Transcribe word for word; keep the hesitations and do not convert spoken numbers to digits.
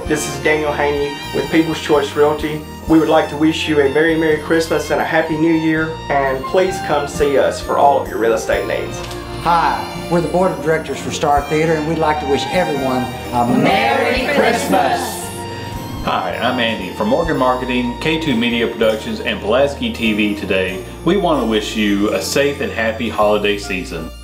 This is Daniel Haney with People's Choice Realty. We would like to wish you a very Merry Christmas and a Happy New Year, and please come see us for all of your real estate needs. Hi, we're the Board of Directors for STAAR Theater, and we'd like to wish everyone a Merry Christmas! Hi, I'm Andy from Morgan Marketing, K two Media Productions, and Pulaski T V. Today, we want to wish you a safe and happy holiday season.